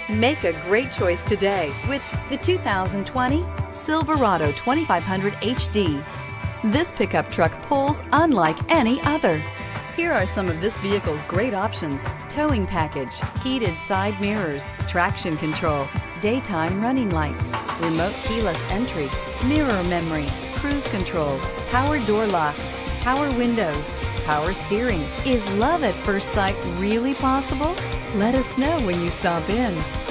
Make a great choice today with the 2020 Silverado 2500HD. This pickup truck pulls unlike any other. Here are some of this vehicle's great options: towing package, heated side mirrors, traction control, daytime running lights, remote keyless entry, mirror memory, cruise control, power door locks, power windows, power steering. Is love at first sight really possible? Let us know when you stop in.